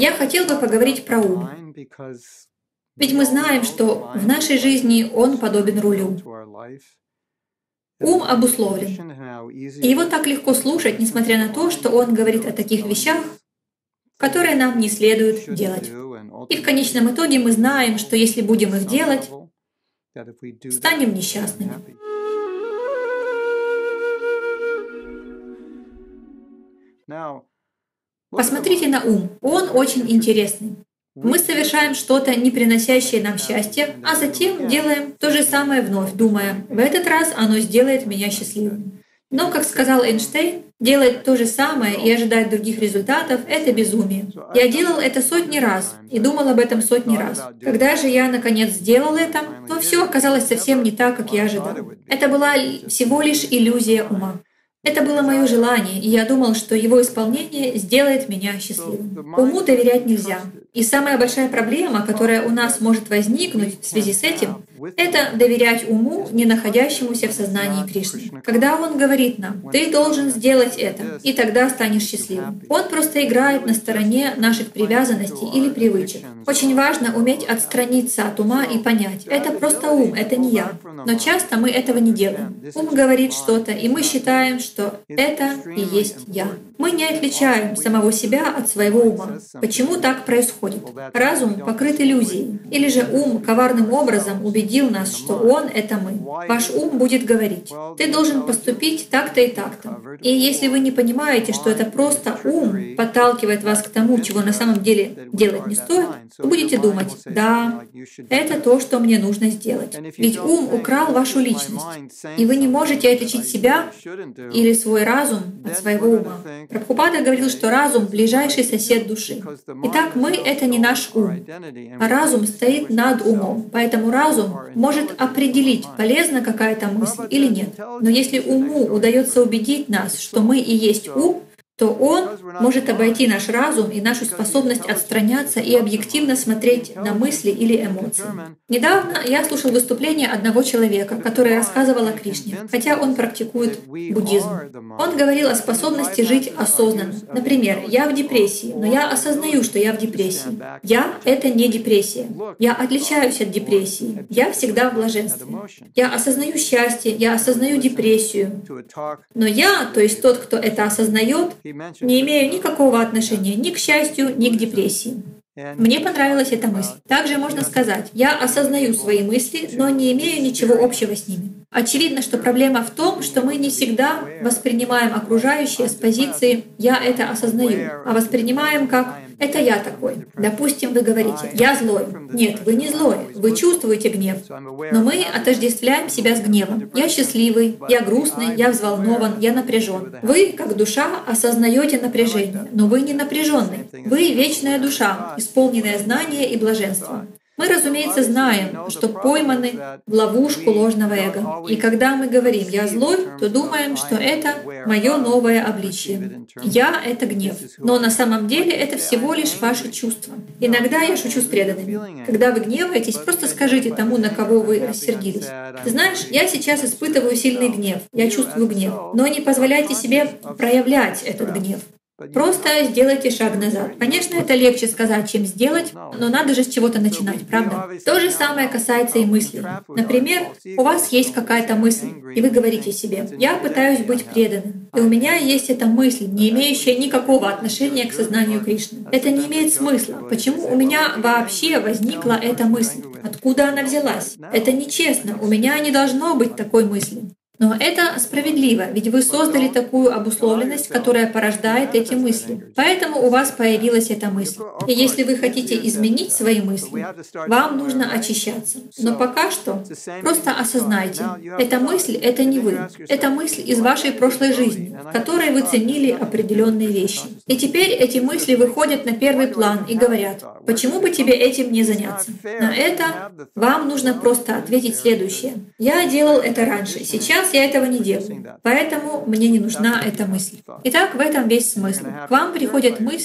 Я хотел бы поговорить про ум. Ведь мы знаем, что в нашей жизни он подобен рулю. Ум обусловлен. И его так легко слушать, несмотря на то, что он говорит о таких вещах, которые нам не следует делать. И в конечном итоге мы знаем, что если будем их делать, станем несчастными. Посмотрите на ум. Он очень интересный. Мы совершаем что-то, не приносящее нам счастья, а затем делаем то же самое вновь, думая, в этот раз оно сделает меня счастливым. Но, как сказал Эйнштейн, делать то же самое и ожидать других результатов — это безумие. Я делал это сотни раз и думал об этом сотни раз. Когда же я, наконец, сделал это, то все оказалось совсем не так, как я ожидал. Это была всего лишь иллюзия ума. Это было мое желание, и я думал, что его исполнение сделает меня счастливым. Уму доверять нельзя. И самая большая проблема, которая у нас может возникнуть в связи с этим, это доверять уму, не находящемуся в сознании Кришны. Когда он говорит нам, «Ты должен сделать это, и тогда станешь счастливым», он просто играет на стороне наших привязанностей или привычек. Очень важно уметь отстраниться от ума и понять, это просто ум, это не я. Но часто мы этого не делаем. Ум говорит что-то, и мы считаем, что это и есть я. Мы не отличаем самого себя от своего ума. Почему так происходит? Разум покрыт иллюзией. Или же ум коварным образом убедил нас, что он — это мы. Ваш ум будет говорить, ты должен поступить так-то и так-то. И если вы не понимаете, что это просто ум подталкивает вас к тому, чего на самом деле делать не стоит, вы будете думать, да, это то, что мне нужно сделать. Ведь ум украл вашу личность, и вы не можете отличить себя или свой разум от своего ума. Прабхупада говорил, что разум — ближайший сосед души. Итак, мы — это не наш ум, а разум стоит над умом. Поэтому разум может определить, полезна какая-то мысль или нет. Но если уму удается убедить нас, что мы и есть ум, то он может обойти наш разум и нашу способность отстраняться и объективно смотреть на мысли или эмоции. Недавно я слушал выступление одного человека, который рассказывал о Кришне, хотя он практикует буддизм. Он говорил о способности жить осознанно. Например, я в депрессии, но я осознаю, что я в депрессии. Я — это не депрессия. Я отличаюсь от депрессии. Я всегда в блаженстве. Я осознаю счастье, я осознаю депрессию. Но я, то есть тот, кто это осознает, не имею никакого отношения ни к счастью, ни к депрессии. Мне понравилась эта мысль. Также можно сказать, я осознаю свои мысли, но не имею ничего общего с ними. Очевидно, что проблема в том, что мы не всегда воспринимаем окружающее с позиции «я это осознаю», а воспринимаем как «это я такой». Допустим, вы говорите «я злой». Нет, вы не злой, вы чувствуете гнев. Но мы отождествляем себя с гневом. Я счастливый, я грустный, я взволнован, я напряжен. Вы, как душа, осознаете напряжение, но вы не напряженный. Вы вечная душа, исполненная знания и блаженства. Мы, разумеется, знаем, что пойманы в ловушку ложного эго. И когда мы говорим «я злой», то думаем, что это мое новое обличие. «Я» — это гнев. Но на самом деле это всего лишь ваши чувства. Иногда я шучу с преданными. Когда вы гневаетесь, просто скажите тому, на кого вы рассердились. Ты знаешь, я сейчас испытываю сильный гнев. Я чувствую гнев. Но не позволяйте себе проявлять этот гнев. Просто сделайте шаг назад. Конечно, это легче сказать, чем сделать, но надо же с чего-то начинать, правда? То же самое касается и мыслей. Например, у вас есть какая-то мысль, и вы говорите себе «я пытаюсь быть преданным». И у меня есть эта мысль, не имеющая никакого отношения к сознанию Кришны. Это не имеет смысла. Почему у меня вообще возникла эта мысль? Откуда она взялась? Это нечестно. У меня не должно быть такой мысли. Но это справедливо, ведь вы создали такую обусловленность, которая порождает эти мысли. Поэтому у вас появилась эта мысль. И если вы хотите изменить свои мысли, вам нужно очищаться. Но пока что просто осознайте, эта мысль — это не вы. Это мысль из вашей прошлой жизни, в которой вы ценили определенные вещи. И теперь эти мысли выходят на первый план и говорят, почему бы тебе этим не заняться? На это вам нужно просто ответить следующее. Я делал это раньше, сейчас я этого не делаю, поэтому мне не нужна эта мысль. Итак, в этом весь смысл. К вам приходят мысли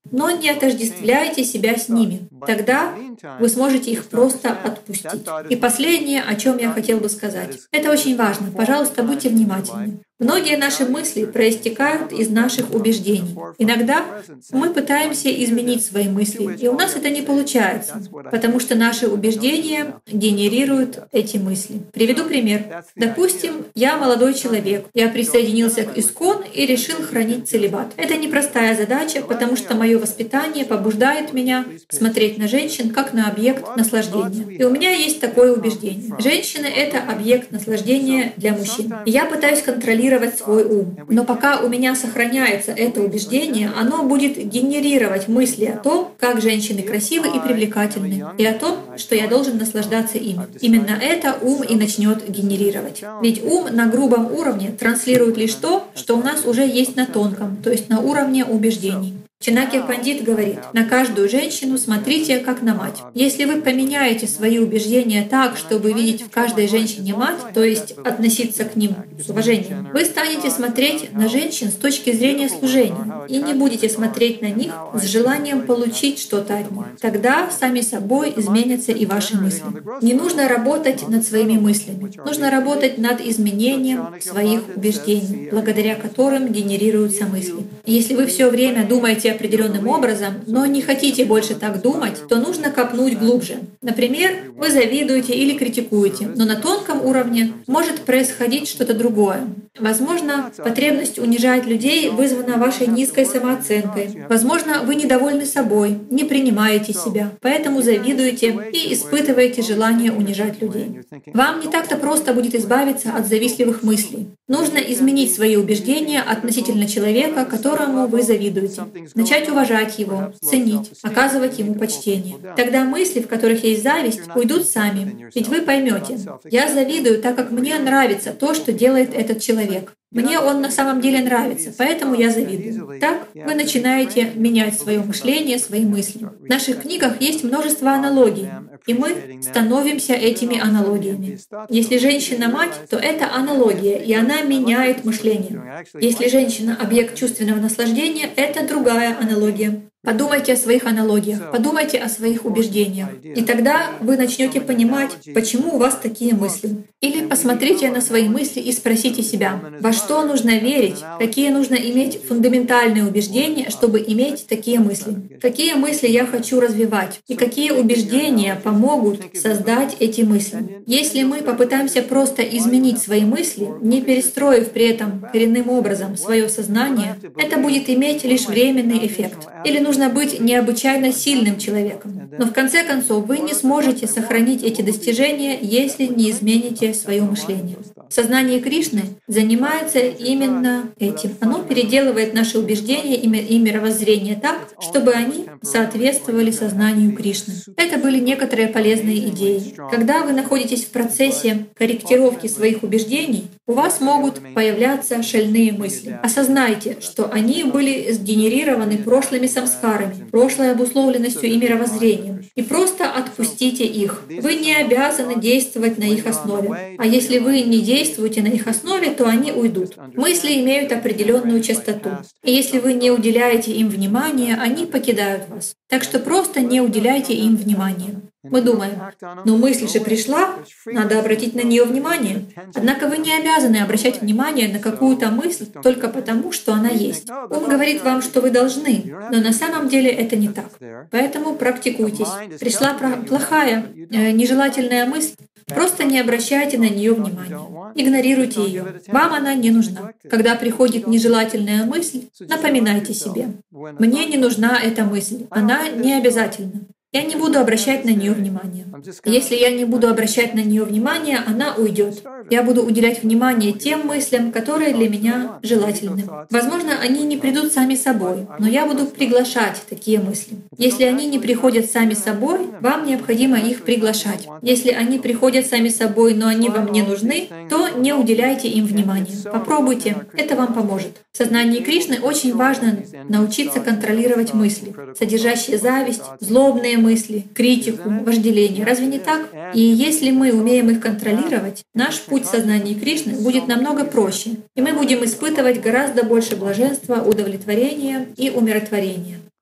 но не отождествляйте себя с ними. Тогда вы сможете их просто отпустить. И последнее, о чем я хотел бы сказать. Это очень важно. Пожалуйста, будьте внимательны. Многие наши мысли проистекают из наших убеждений. Иногда мы пытаемся изменить свои мысли, и у нас это не получается, потому что наши убеждения генерируют эти мысли. Приведу пример. Допустим, я молодой человек, я присоединился к ИСККОН и решил хранить целибат. Это непростая задача, потому что мое воспитание побуждает меня смотреть на женщин как на объект наслаждения. И у меня есть такое убеждение. Женщины — это объект наслаждения для мужчин. И я пытаюсь контролировать свой ум. Но пока у меня сохраняется это убеждение, оно будет генерировать мысли о том, как женщины красивы и привлекательны, и о том, что я должен наслаждаться ими. Именно это ум и начнет генерировать. Ведь ум на грубом уровне транслирует лишь то, что у нас уже есть на тонком, то есть на уровне убеждений. Чинакья Пандит говорит: на каждую женщину смотрите как на мать. Если вы поменяете свои убеждения так, чтобы видеть в каждой женщине мать, то есть относиться к ним с уважением, вы станете смотреть на женщин с точки зрения служения и не будете смотреть на них с желанием получить что-то от них. Тогда сами собой изменятся и ваши мысли. Не нужно работать над своими мыслями. Нужно работать над изменением своих убеждений, благодаря которым генерируются мысли. Если вы все время думаете определенным образом, но не хотите больше так думать, то нужно копнуть глубже. Например, вы завидуете или критикуете, но на тонком уровне может происходить что-то другое. Возможно, потребность унижать людей вызвана вашей низкой самооценкой. Возможно, вы недовольны собой, не принимаете себя, поэтому завидуете и испытываете желание унижать людей. Вам не так-то просто будет избавиться от завистливых мыслей. Нужно изменить свои убеждения относительно человека, которому вы завидуете. Начать уважать его, ценить, оказывать ему почтение. Тогда мысли, в которых есть зависть, уйдут сами. Ведь вы поймете: я завидую, так как мне нравится то, что делает этот человек. Мне он на самом деле нравится, поэтому я завидую. Так вы начинаете менять свое мышление, свои мысли. В наших книгах есть множество аналогий, и мы становимся этими аналогиями. Если женщина мать, то это аналогия, и она меняет мышление. Если женщина — объект чувственного наслаждения, это другая аналогия. Подумайте о своих аналогиях, подумайте о своих убеждениях. И тогда вы начнете понимать, почему у вас такие мысли. Или посмотрите на свои мысли и спросите себя, во что нужно верить, какие нужно иметь фундаментальные убеждения, чтобы иметь такие мысли. Какие мысли я хочу развивать, и какие убеждения помогут создать эти мысли. Если мы попытаемся просто изменить свои мысли, не перестроив при этом коренным образом свое сознание, это будет иметь лишь временный эффект. Или нужно быть необычайно сильным человеком. Но в конце концов вы не сможете сохранить эти достижения, если не измените свое мышление. Сознание Кришны занимается именно этим. Оно переделывает наши убеждения и мировоззрение так, чтобы они соответствовали сознанию Кришны. Это были некоторые полезные идеи. Когда вы находитесь в процессе корректировки своих убеждений, у вас могут появляться шальные мысли. Осознайте, что они были сгенерированы прошлыми самскарами, прошлой обусловленностью и мировоззрением. И просто отпустите их. Вы не обязаны действовать на их основе. А если вы не действуете на их основе, то они уйдут. Мысли имеют определенную частоту. И если вы не уделяете им внимания, они покидают вас. Так что просто не уделяйте им внимания. Мы думаем, но мысль же пришла, надо обратить на нее внимание. Однако вы не обязаны обращать внимание на какую-то мысль только потому, что она есть. Ум говорит вам, что вы должны, но на самом деле это не так. Поэтому практикуйтесь. Пришла плохая, нежелательная мысль, просто не обращайте на нее внимания. Игнорируйте ее. Вам она не нужна. Когда приходит нежелательная мысль, напоминайте себе: «Мне не нужна эта мысль, она не обязательна. Я не буду обращать на нее внимания. Если я не буду обращать на нее внимания, она уйдет. Я буду уделять внимание тем мыслям, которые для меня желательны. Возможно, они не придут сами собой, но я буду приглашать такие мысли. Если они не приходят сами собой, вам необходимо их приглашать. Если они приходят сами собой, но они вам не нужны, то не уделяйте им внимания. Попробуйте, это вам поможет. В сознании Кришны очень важно научиться контролировать мысли, содержащие зависть, злобные мысли, критику, вожделение. Разве не так? И если мы умеем их контролировать, наш путь в сознании Кришны будет намного проще, и мы будем испытывать гораздо больше блаженства, удовлетворения и умиротворения.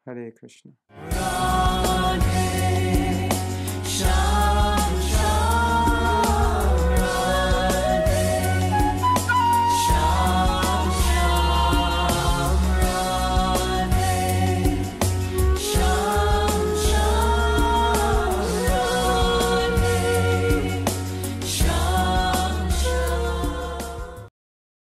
Харе Кришна.